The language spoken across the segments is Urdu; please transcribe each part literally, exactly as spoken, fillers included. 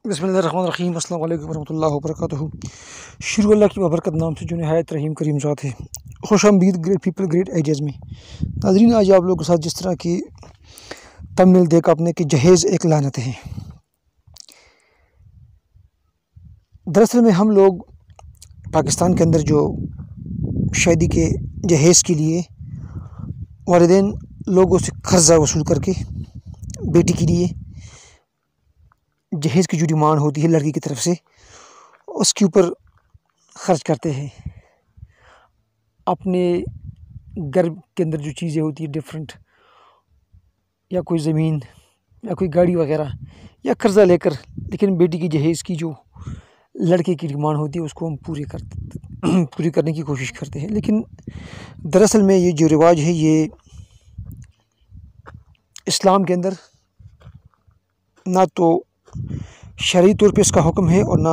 بسم اللہ الرحمن الرحیم۔ السلام علیکم ورحمۃ اللہ وبرکاتہ۔ شروع اللہ کی بابرکت نام سے جو نہایت رحیم کریم ذات ہے۔ خوش آمدید گریٹ پیپل گریٹ آئیڈیاز میں۔ ناظرین، آج آپ لوگوں کے ساتھ جس طرح کی تمنیل دیکھ آپ نے کہ جہیز ایک لعنت ہے، دراصل میں ہم لوگ پاکستان کے اندر جو شادی کے جہیز کے لیے والدین لوگوں سے قرضہ وصول کر کے بیٹی کے لیے جہیز کی جو ڈیمانڈ ہوتی ہے لڑکی کی طرف سے، اس کے اوپر خرچ کرتے ہیں۔ اپنے گھر کے اندر جو چیزیں ہوتی ہیں ڈفرینٹ، یا کوئی زمین یا کوئی گاڑی وغیرہ، یا قرضہ لے کر، لیکن بیٹی کی جہیز کی جو لڑکے کی ڈیمانڈ ہوتی ہے اس کو ہم پوری کرتے پوری کرنے کی کوشش کرتے ہیں۔ لیکن دراصل میں یہ جو رواج ہے یہ اسلام کے اندر نہ تو شرعی طور پہ اس کا حکم ہے، اور نہ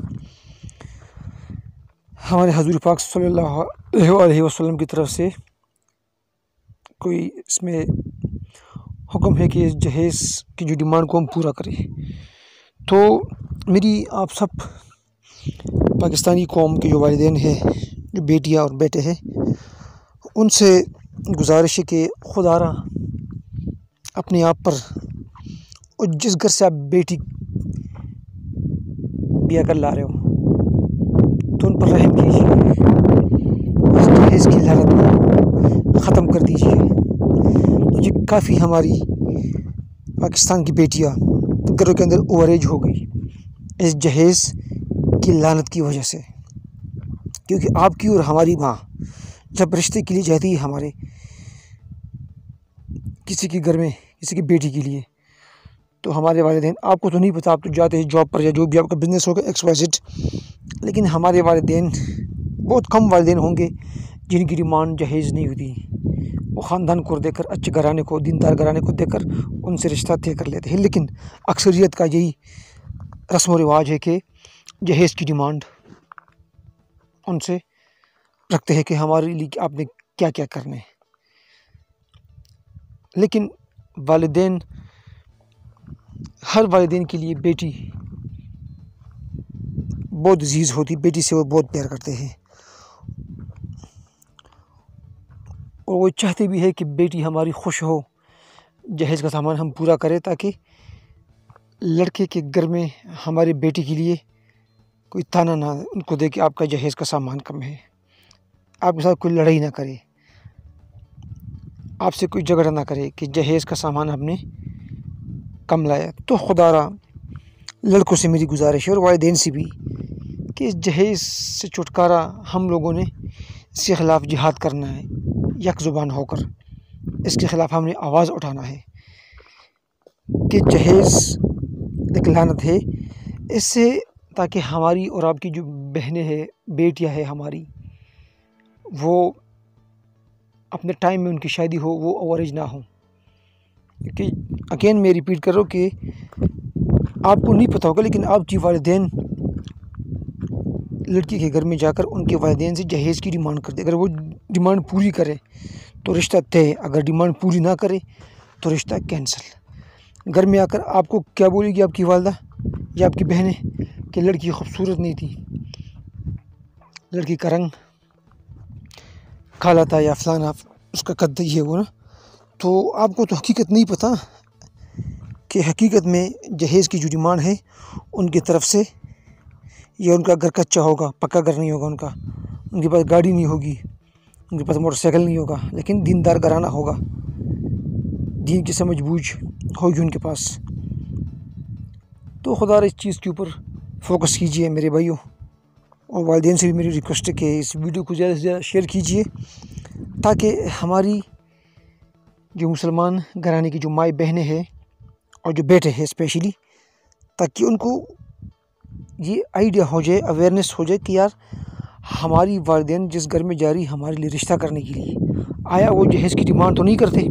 ہمارے حضور پاک صلی اللہ علیہ وسلم کی طرف سے کوئی اس میں حکم ہے کہ جہیز کی جو ڈیمانڈ کو ہم پورا کریں۔ تو میری آپ سب پاکستانی قوم کے جو والدین ہیں، جو بیٹیاں اور بیٹے ہیں، ان سے گزارش ہے کہ خدا را اپنے آپ پر، اور جس گھر سے آپ بیٹی بیاہ کر لا رہے ہو تو ان پر رحم کیجیے، اس جہیز کی لعنت کو ختم کر دیجیے۔ یہ کافی ہماری پاکستان کی بیٹیاں گھروں کے اندر اوور ایج ہو گئی اس جہیز کی لعنت کی وجہ سے، کیونکہ آپ کی اور ہماری ماں جب رشتے کے لیے جاتی ہے ہمارے کسی کے گھر میں کسی کی بیٹی کے لیے، تو ہمارے والدین، آپ کو تو نہیں پتہ، آپ تو جاتے ہیں جاب پر یا جو بھی آپ کا بزنس ہوگا ایکس وائی زیڈ، لیکن ہمارے والدین بہت کم والدین ہوں گے جن کی ڈیمانڈ جہیز نہیں ہوتی۔ وہ خاندان کو دیکھ کر، اچھے گھرانے کو، دیندار گھرانے کو دیکھ کر ان سے رشتہ طے کر لیتے ہیں، لیکن اکثریت کا یہی رسم و رواج ہے کہ جہیز کی ڈیمانڈ ان سے رکھتے ہیں کہ ہمارے لیے آپ نے کیا کیا کرنا ہے۔ لیکن والدین، ہر والدین کے لیے بیٹی بہت عزیز ہوتی، بیٹی سے وہ بہت پیار کرتے ہیں، اور وہ چاہتے بھی ہے کہ بیٹی ہماری خوش ہو، جہیز کا سامان ہم پورا کریں، تاکہ لڑکے کے گھر میں ہماری بیٹی کے لیے کوئی تانا نہ ان کو دے کہ آپ کا جہیز کا سامان کم ہے، آپ کے ساتھ کوئی لڑائی نہ کرے، آپ سے کوئی جھگڑا نہ کرے کہ جہیز کا سامان ہم نے کم لایا۔ تو خدا را لڑکوں سے میری گزارش ہے اور والدین سے بھی کہ اس جہیز سے چھٹکارا ہم لوگوں نے اس کے خلاف جہاد کرنا ہے، یک زبان ہو کر اس کے خلاف ہم نے آواز اٹھانا ہے کہ جہیز ایک لعنت ہے، اس سے تاکہ ہماری اور آپ کی جو بہنیں ہیں، بیٹیاں ہیں ہماری، وہ اپنے ٹائم میں ان کی شادی ہو، وہ اوور ایج نہ ہوں۔ کہ اگین میں ریپیٹ کر رہا ہوں کہ آپ کو نہیں پتہ ہوگا، لیکن آپ کی والدین لڑکی کے گھر میں جا کر ان کے والدین سے جہیز کی ڈیمانڈ کرتے، اگر وہ ڈیمانڈ پوری کرے تو رشتہ طے، اگر ڈیمانڈ پوری نہ کرے تو رشتہ کینسل۔ گھر میں آ کر آپ کو کیا بولے گی آپ کی والدہ یا آپ کی بہنیں کہ لڑکی خوبصورت نہیں تھی، لڑکی کا رنگ کالا تھا، یا فلانا اس کا قد یہ وہ نا، تو آپ کو تو حقیقت نہیں پتہ کہ حقیقت میں جہیز کی جو ڈیمانڈ ہے ان کی طرف سے، یا ان کا گھر کچا ہوگا، پکا گھر نہیں ہوگا ان کا، ان کے پاس گاڑی نہیں ہوگی، ان کے پاس موٹر سائیکل نہیں ہوگا، لیکن دیندار گھرانہ ہوگا، دین کی سمجھ بوجھ ہوگی ان کے پاس۔ تو خدا اس چیز کے اوپر فوکس کیجئے میرے بھائیوں، اور والدین سے بھی میری ریکویسٹ ہے کہ اس ویڈیو کو زیادہ سے زیادہ شیئر کیجئے، تاکہ ہماری جو مسلمان گھرانے کی جو مائی بہنیں ہیں اور جو بیٹے ہیں اسپیشلی، تاکہ ان کو یہ آئیڈیا ہو جائے، اویئرنیس ہو جائے کہ یار ہماری والدین جس گھر میں جا رہی ہمارے لیے رشتہ کرنے کے لیے، آیا وہ جہیز کی ڈیمانڈ تو نہیں کرتے؟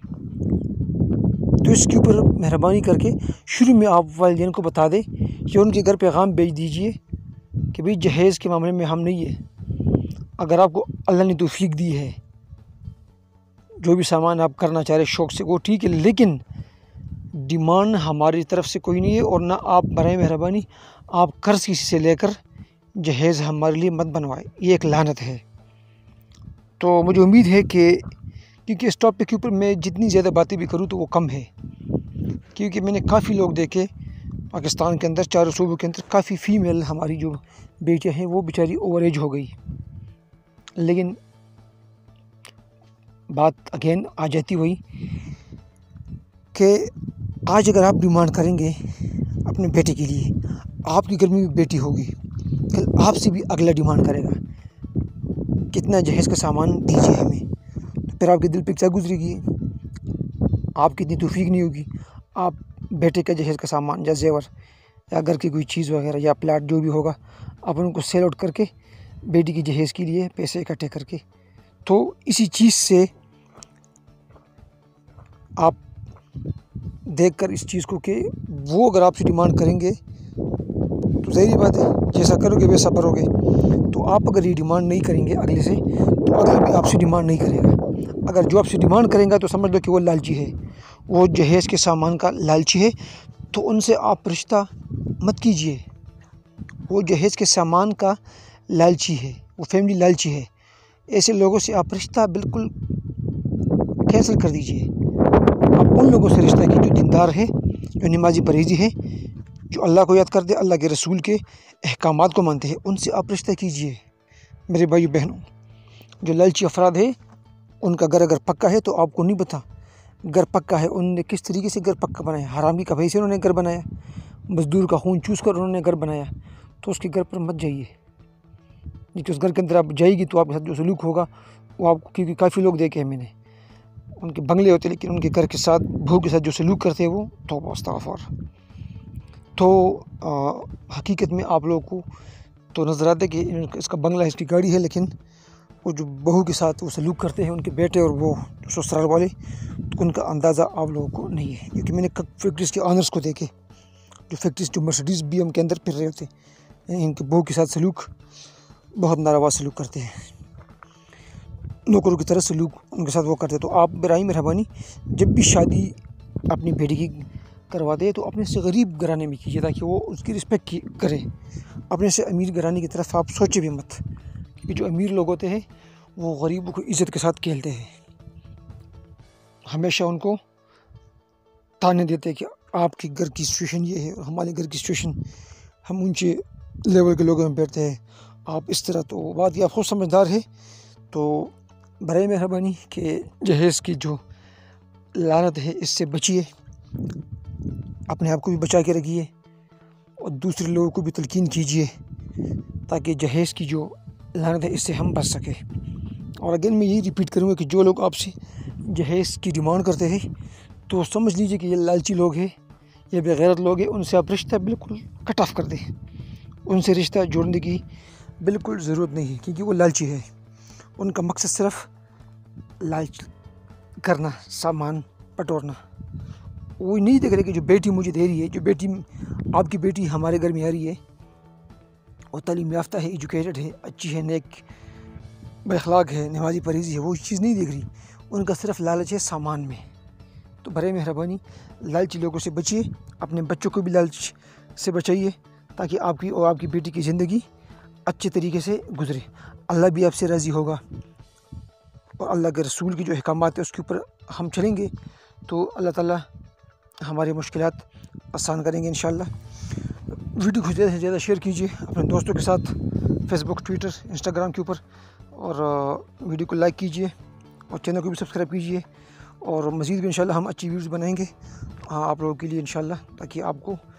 تو اس کے اوپر مہربانی کر کے شروع میں آپ والدین کو بتا دیں کہ ان کے گھر پیغام بھیج دیجئے کہ بھئی جہیز کے معاملے میں ہم نہیں ہے، اگر آپ کو اللہ نے توفیق دی ہے، جو بھی سامان آپ کرنا چاہ رہے شوق سے وہ ٹھیک ہے، لیکن ڈیمانڈ ہماری طرف سے کوئی نہیں ہے، اور نہ آپ برائے مہربانی آپ قرض کسی سے لے کر جہیز ہمارے لیے مت بنوائے، یہ ایک لعنت ہے۔ تو مجھے امید ہے کہ کیونکہ اس ٹاپک کے اوپر میں جتنی زیادہ باتیں بھی کروں تو وہ کم ہے، کیونکہ میں نے کافی لوگ دیکھے پاکستان کے اندر، چاروں صوبوں کے اندر کافی فیمیل ہماری جو بیٹیاں ہیں وہ بیچاری اوور ایج ہو گئی، لیکن بات اگین آ جاتی وہی کہ آج اگر آپ ڈیمانڈ کریں گے اپنے بیٹے کے لیے، آپ کی گھر میں بھی بیٹی ہوگی، کل آپ سے بھی اگلا ڈیمانڈ کرے گا کتنا جہیز کا سامان دیجیے ہمیں، تو پھر آپ کے دل پہ کیا گزرے گی؟ آپ کی اتنی توفیق نہیں ہوگی، آپ بیٹے کا جہیز کا سامان یا زیور یا گھر کی کوئی چیز وغیرہ یا پلاٹ جو بھی ہوگا آپ ان کو سیل آؤٹ کر کے بیٹی کی جہیز کے لیے پیسے اکٹھے کر کے، تو اسی چیز سے آپ دیکھ کر اس چیز کو کہ وہ اگر آپ سے ڈیمانڈ کریں گے تو ظاہری بات ہے جیسا کرو گے ویسا بھرو گے، تو آپ اگر یہ ڈیمانڈ نہیں کریں گے اگلے سے تو اگلا بھی آپ سے ڈیمانڈ نہیں کرے گا۔ اگر جو آپ سے ڈیمانڈ کریں گا تو سمجھ لو کہ وہ لالچی ہے، وہ جہیز کے سامان کا لالچی ہے، تو ان سے آپ رشتہ مت کیجیے، وہ جہیز کے سامان کا لالچی ہے، وہ فیملی لالچی ہے، ایسے لوگوں سے آپ رشتہ بالکل کینسل کر دیجیے۔ آپ ان لوگوں سے رشتہ کی جو دیندار ہے، جو نمازی پرہیزی ہے، جو اللہ کو یاد کرتے، اللہ کے رسول کے احکامات کو مانتے ہیں، ان سے آپ رشتہ کیجیے۔ میرے بھائی بہنوں، جو لالچی افراد ہے ان کا گھر اگر پکا ہے تو آپ کو نہیں پتہ گھر پکا ہے انہوں نے کس طریقے سے گھر پکا بنایا، حرام کی کمائی سے انہوں نے گھر بنایا، مزدور کا خون چوس کر انہوں نے گھر بنایا، تو اس کے گھر پر مت جائیے، کیونکہ اس گھر کے اندر آپ جائے گی تو آپ کے ساتھ جو سلوک ہوگا وہ آپ کو، کیونکہ کافی لوگ دیکھے ہیں میں نے، ان کے بنگلے ہوتے لیکن ان کے گھر کے ساتھ بہو کے ساتھ جو سلوک کرتے ہیں وہ توبہ استغفار۔ تو حقیقت میں آپ لوگوں کو تو نظر آتا ہے کہ اس کا بنگلہ اس کی گاڑی ہے، لیکن وہ جو بہو کے ساتھ وہ سلوک کرتے ہیں ان کے بیٹے اور وہ سسرال والے، تو ان کا اندازہ آپ لوگوں کو نہیں ہے، کیونکہ میں نے فیکٹریز کے آنرز کو دیکھے، جو فیکٹریز جو مرسڈیز بی ایم کے اندر پھر رہے ہوتے ہیں، ان کے بہو کے ساتھ سلوک بہت ناروا سلوک کرتے ہیں، نوکروں کی طرح سلوک ان کے ساتھ وہ کرتے ہیں۔ تو آپ برائے مہربانی جب بھی شادی اپنی بیٹی کی کروا دے تو اپنے سے غریب گھرانے میں کیجیے تاکہ وہ اس کی رسپیکٹ کرے، اپنے سے امیر گھرانے کی طرف آپ سوچے بھی مت، کیونکہ جو امیر لوگ ہوتے ہیں وہ غریبوں کو عزت کے ساتھ کھیلتے ہیں، ہمیشہ ان کو تانے دیتے ہیں کہ آپ کے گھر کی سچویشن یہ ہے اور ہمارے گھر کی سچویشن، ہم اونچے لیول کے لوگوں میں بیٹھتے ہیں، آپ اس طرح، تو بات یہ آپ خود سمجھدار ہے، تو برائے مہربانی کہ جہیز کی جو لعنت ہے اس سے بچیے، اپنے آپ کو بھی بچا کے رکھیے اور دوسرے لوگوں کو بھی تلقین کیجیے تاکہ جہیز کی جو لعنت ہے اس سے ہم بچ سکیں۔ اور اگین میں یہی ریپیٹ کروں گا کہ جو لوگ آپ سے جہیز کی ڈیمانڈ کرتے ہیں تو سمجھ لیجیے کہ یہ لالچی لوگ ہیں، یہ بے غیرت لوگ ہیں، ان سے آپ رشتہ بالکل کٹ آف کر دیں، ان سے رشتہ جوڑنے کی بالکل ضرورت نہیں ہے، کیونکہ وہ لالچی ہے، ان کا مقصد صرف لالچ کرنا، سامان پٹورنا، وہ نہیں دیکھ رہے کہ جو بیٹی مجھے دے رہی ہے، جو بیٹی آپ کی بیٹی ہمارے گھر میں آ رہی ہے، وہ تعلیم یافتہ ہے، ایجوکیٹڈ ہے، اچھی ہے، نیک بے اخلاق ہے، نمازی پرہیزی ہے، وہ چیز نہیں دیکھ رہی، ان کا صرف لالچ ہے سامان میں۔ تو برائے مہربانی لالچی لوگوں سے بچیے، اپنے بچوں کو بھی لالچ سے بچائیے تاکہ آپ کی اور آپ کی بیٹی کی زندگی اچھے طریقے سے گزرے، اللہ بھی آپ سے راضی ہوگا، اور اللہ کے رسول کی جو احکامات ہیں اس کے اوپر ہم چلیں گے تو اللہ تعالیٰ ہماری مشکلات آسان کریں گے انشاءاللہ۔ ویڈیو کو زیادہ سے زیادہ شیئر کیجیے اپنے دوستوں کے ساتھ، فیس بک، ٹویٹر، انسٹاگرام کے اوپر، اور ویڈیو کو لائک کیجیے اور چینل کو بھی سبسکرائب کیجیے، اور مزید بھی انشاءاللہ ہم اچھی ویڈیوز بنائیں گے آپ لوگوں کے لیے انشاءاللہ، تاکہ آپ کو